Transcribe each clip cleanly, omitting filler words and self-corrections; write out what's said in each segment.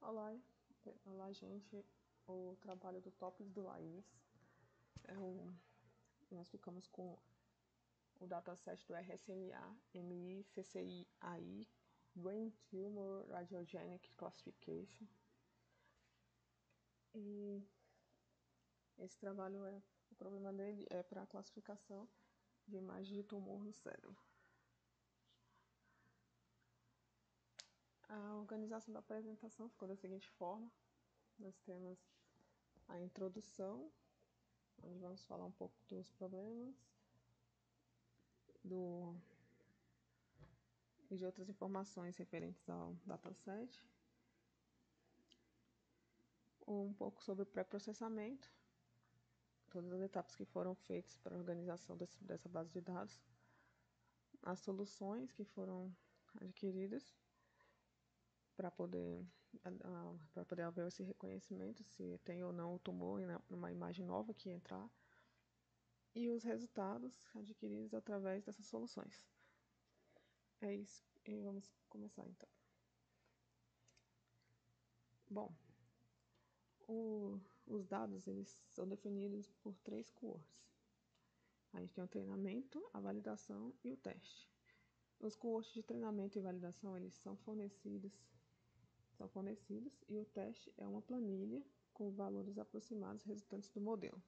Olá, olá gente, o trabalho do Tópicos do Laís, nós ficamos com o dataset do RSNA-MI-CCI-AI, Brain Tumor Radiogenic Classification. E esse trabalho, o problema dele é para a classificação de imagens de tumor no cérebro. A organização da apresentação ficou da seguinte forma: nós temos a introdução, onde vamos falar um pouco dos problemas e de outras informações referentes ao dataset, um pouco sobre o pré-processamento, todas as etapas que foram feitas para a organização dessa base de dados, as soluções que foram adquiridas para poder haver esse reconhecimento, se tem ou não o tumor numa imagem nova que entrar, e os resultados adquiridos através dessas soluções. É isso, e vamos começar então. Bom, os dados eles são definidos por 3 cohorts. A gente tem o treinamento, a validação e o teste. Os cohorts de treinamento e validação eles são fornecidos e o teste é uma planilha com valores aproximados resultantes do modelo.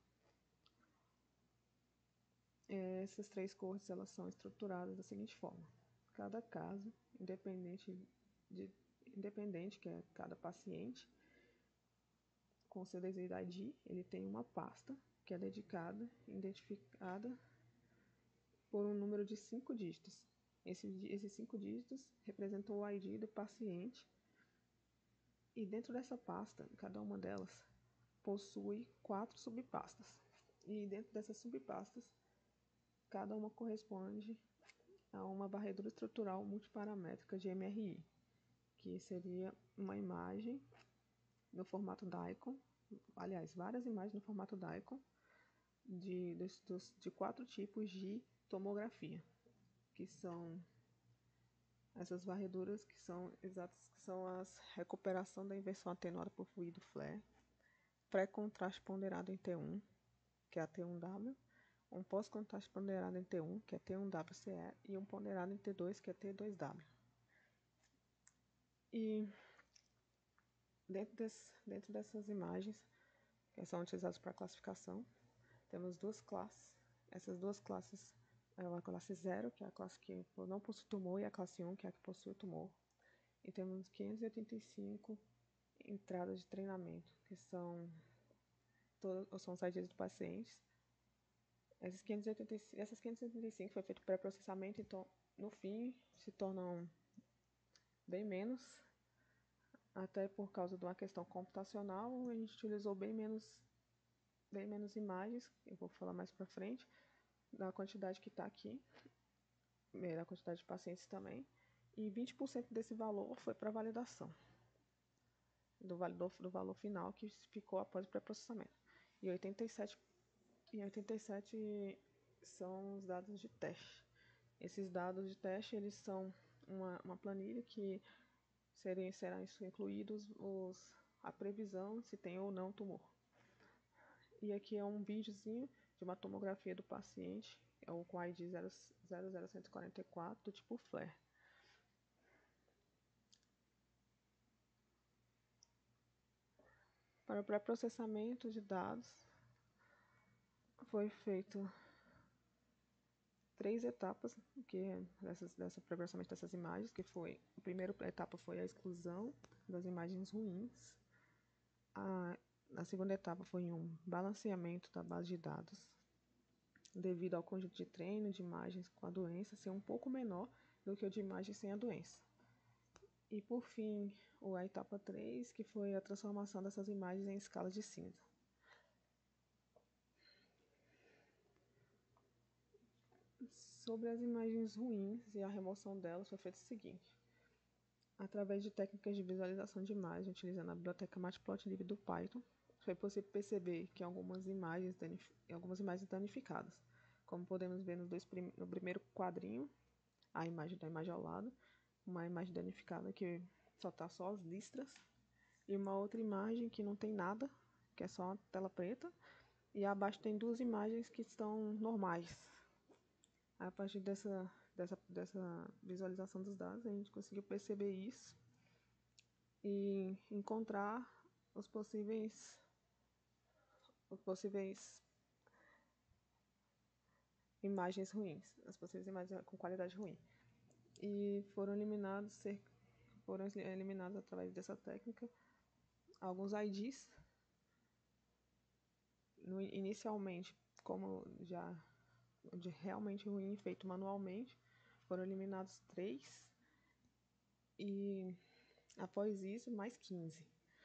Essas 3 cohorts elas são estruturadas da seguinte forma: cada caso, independente que é cada paciente, com seu disease ID, ele tem uma pasta que é identificada por um número de 5 dígitos. Esses 5 dígitos representam o ID do paciente, e dentro dessa pasta, cada uma delas possui 4 subpastas. E dentro dessas subpastas, cada uma corresponde a uma varredura estrutural multiparamétrica de MRI, que seria uma imagem no formato DICOM, aliás, várias imagens no formato DICOM de 4 tipos de tomografia, que são essas varreduras que são as recuperação da inversão atenuada por fluido FLAIR, pré-contraste ponderado em T1, que é a T1W, um pós-contraste ponderado em T1, que é T1WCE, e um ponderado em T2, que é T2W. E dentro dessas imagens, que são utilizadas para classificação, temos 2 classes. Essas 2 classes é a classe 0, que é a classe que não possui tumor, e a classe 1, que é a que possui o tumor. E temos 585 entradas de treinamento, que são os IDs do paciente. Essas 585 foi feito pré-processamento, então no fim se tornam bem menos, até por causa de uma questão computacional, a gente utilizou bem menos imagens, eu vou falar mais para frente, da quantidade que está aqui, da quantidade de pacientes também, e 20% desse valor foi para validação, do valor final que ficou após o pré-processamento. E 87 são os dados de teste. Esses dados de teste eles são uma planilha que serão incluídos a previsão se tem ou não tumor. E aqui é um videozinho de uma tomografia do paciente, com a ID 00144 do tipo FLAIR. Para o pré-processamento de dados, foi feito 3 etapas dessa pré-processamento dessas imagens, que foi: a primeira etapa foi a exclusão das imagens ruins. A segunda etapa foi um balanceamento da base de dados, devido ao conjunto de treino de imagens com a doença ser um pouco menor do que o de imagens sem a doença. E por fim, a etapa 3, que foi a transformação dessas imagens em escala de cinza. Sobre as imagens ruins e a remoção delas, foi feito o seguinte: através de técnicas de visualização de imagens, utilizando a biblioteca Matplotlib do Python, foi possível perceber que algumas imagens danificadas, como podemos ver no primeiro quadrinho, a imagem ao lado, uma imagem danificada que só está só as listras, e uma outra imagem que não tem nada, que é só uma tela preta, e abaixo tem duas imagens que estão normais. A partir dessa visualização dos dados, a gente conseguiu perceber isso e encontrar os possíveis imagens ruins, as possíveis imagens com qualidade ruim. E foram eliminados através dessa técnica alguns IDs. Inicialmente, como já de realmente ruim, feito manualmente, foram eliminados 3 e após isso mais 15.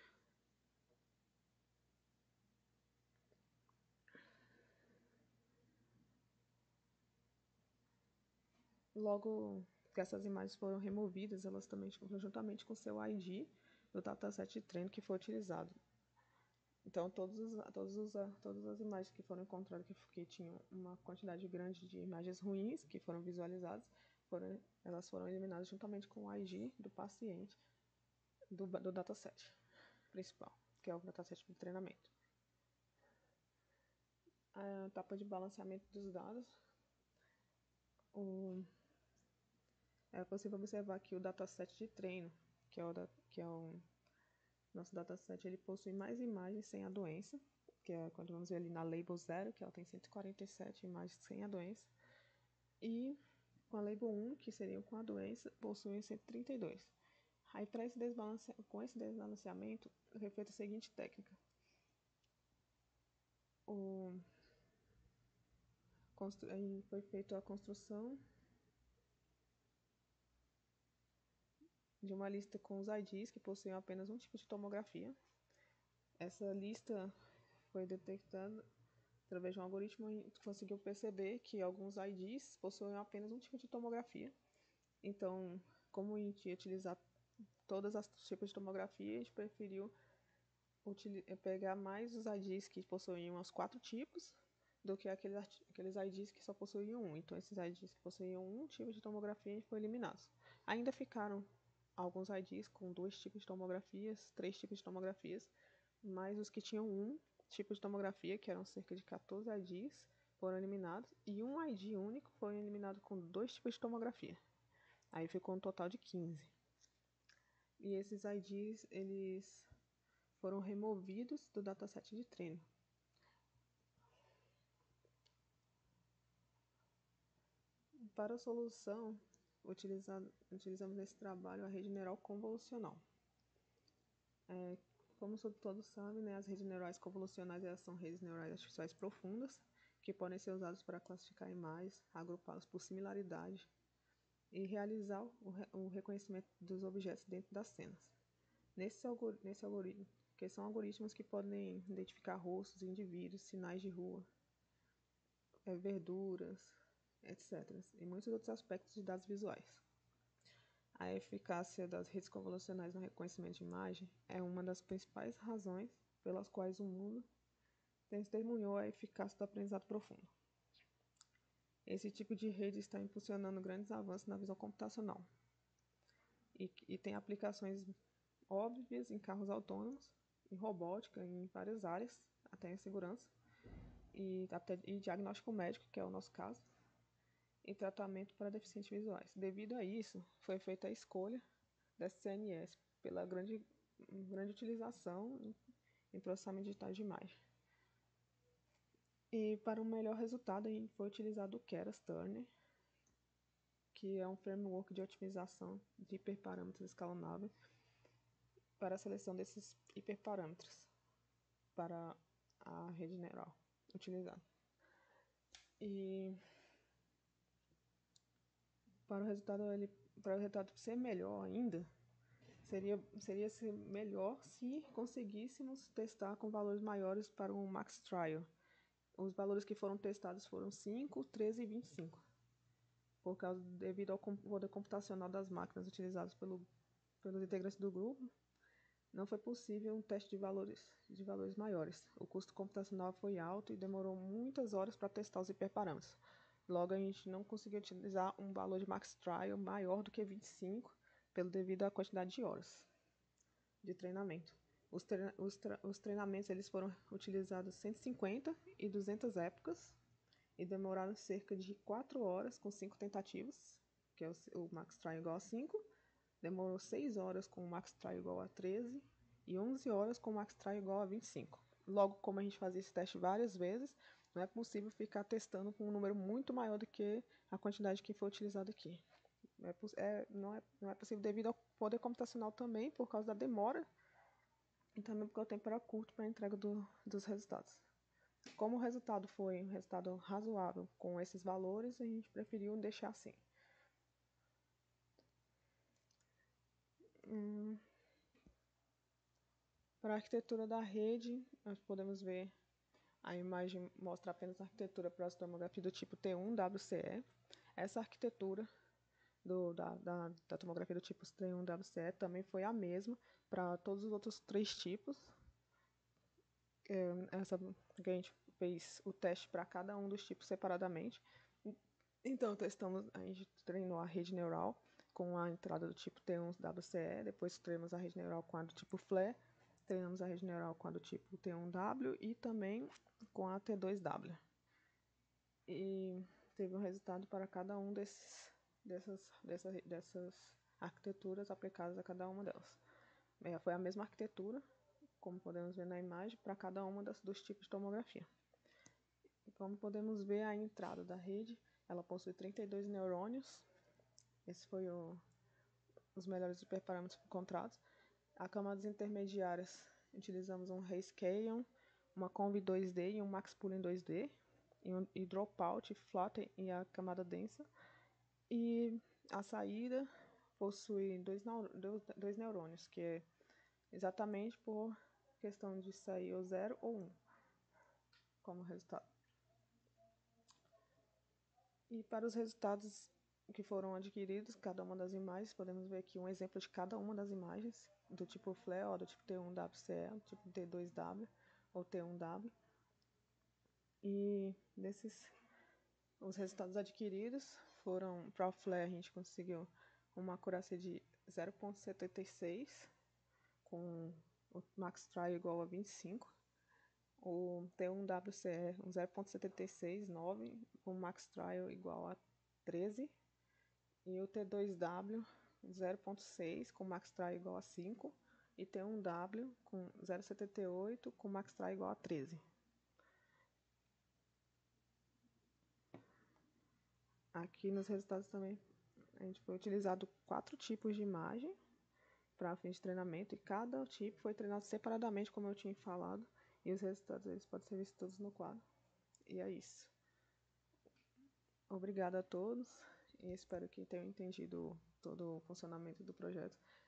Logo que essas imagens foram removidas, elas também juntamente com seu ID do dataset de treino que foi utilizado. Então, todas as imagens que foram encontradas que tinham uma quantidade grande de imagens ruins que foram visualizadas, elas foram eliminadas juntamente com o ID do paciente do dataset principal, que é o dataset de treinamento. A etapa de balanceamento dos dados. É possível observar que o dataset de treino, que é o nosso dataset, ele possui mais imagens sem a doença, que é quando vamos ver ali na label 0, que ela tem 147 imagens sem a doença, e com a label 1, que seria com a doença, possuem 132. Aí, com esse desbalanceamento, foi feita a seguinte técnica. Foi feita a construção de uma lista com os IDs que possuem apenas um tipo de tomografia. Essa lista foi detectada através de um algoritmo e conseguiu perceber que alguns IDs possuem apenas um tipo de tomografia. Então, como a gente ia utilizar todos os tipos de tomografia, a gente preferiu pegar mais os IDs que possuíam os 4 tipos do que aqueles IDs que só possuíam um. Então, esses IDs que possuíam um tipo de tomografia foram eliminados. Ainda ficaram alguns IDs com 2 tipos de tomografias, 3 tipos de tomografias, mas os que tinham um tipo de tomografia, que eram cerca de 14 IDs, foram eliminados, e um ID único foi eliminado com 2 tipos de tomografia. Aí ficou um total de 15. E esses IDs, eles foram removidos do dataset de treino. Para a solução, utilizamos nesse trabalho a rede neural convolucional. Como todos sabem, né, as redes neurais convolucionais elas são redes neurais artificiais profundas, que podem ser usadas para classificar imagens, agrupá-las por similaridade e realizar o reconhecimento dos objetos dentro das cenas. Nesse algoritmo, que são algoritmos que podem identificar rostos, indivíduos, sinais de rua, verduras, etc. E muitos outros aspectos de dados visuais. A eficácia das redes convolucionais no reconhecimento de imagem é uma das principais razões pelas quais o mundo testemunhou a eficácia do aprendizado profundo. Esse tipo de rede está impulsionando grandes avanços na visão computacional e tem aplicações óbvias em carros autônomos, em robótica, em várias áreas, até em segurança, e diagnóstico médico, que é o nosso caso, e tratamento para deficientes visuais. Devido a isso, foi feita a escolha da CNS pela grande utilização em processamento digital de imagem. E para um melhor resultado, a gente foi utilizado o Keras-Turner, que é um framework de otimização de hiperparâmetros escalonáveis para a seleção desses hiperparâmetros para a rede neural utilizada. E para o resultado ser melhor ainda, seria melhor se conseguíssemos testar com valores maiores para o Max Trial. Os valores que foram testados foram 5, 13 e 25, devido ao poder computacional das máquinas utilizadas pelos integrantes do grupo. Não foi possível um teste de valores maiores. O custo computacional foi alto e demorou muitas horas para testar os hiperparâmetros. Logo, a gente não conseguiu utilizar um valor de Max Trial maior do que 25, devido à quantidade de horas de treinamento. Os treinamentos eles foram utilizados 150 e 200 épocas e demoraram cerca de 4 horas com 5 tentativas, que é o max try igual a 5. Demorou 6 horas com o max try igual a 13 e 11 horas com o max try igual a 25. Logo, como a gente fazia esse teste várias vezes, não é possível ficar testando com um número muito maior do que a quantidade que foi utilizada aqui. Não é possível devido ao poder computacional também, por causa da demora, e também porque o tempo era curto para a entrega dos resultados. Como o resultado foi um resultado razoável com esses valores, a gente preferiu deixar assim. Para a arquitetura da rede, nós podemos ver a imagem mostra apenas a arquitetura para a tomografia do tipo T1WCE. Essa arquitetura da tomografia do tipo T1WCE também foi a mesma para todos os outros 3 tipos. A gente fez o teste para cada um dos tipos separadamente. Então, a gente treinou a rede neural com a entrada do tipo T1WCE, depois treinamos a rede neural com a do tipo FLE, treinamos a rede neural com a do tipo T1W e também com a T2W. E teve um resultado para cada um dessas arquiteturas aplicadas a cada uma delas. Foi a mesma arquitetura, como podemos ver na imagem, para cada uma dos tipos de tomografia. Como podemos ver, a entrada da rede, ela possui 32 neurônios. Esses foram os melhores hiperparâmetros encontrados. A camadas intermediárias, utilizamos um Rescale, uma Conv 2D e um Max Pooling 2D, e Dropout, Flatten e a camada densa. E a saída possui dois neurônios, que é exatamente por questão de sair ou 0 ou 1 como resultado. E para os resultados que foram adquiridos, cada uma das imagens, podemos ver aqui um exemplo de cada uma das imagens, do tipo FLE, ou do tipo T1WCE, do tipo T2W ou T1W. E os resultados adquiridos foram, para o FLE a gente conseguiu uma acurácia de 0,76, com o max try igual a 25. O T1WCE, um 0,76, 9, com max trial igual a 13. E o T2W, 0,6, com max trial igual a 5. E T1W, com 0,78, com max trial igual a 13. Aqui nos resultados também, a gente foi utilizado 4 tipos de imagem para fim de treinamento. E cada tipo foi treinado separadamente, como eu tinha falado. E os resultados eles podem ser vistos todos no quadro. E é isso. Obrigada a todos e espero que tenham entendido todo o funcionamento do projeto.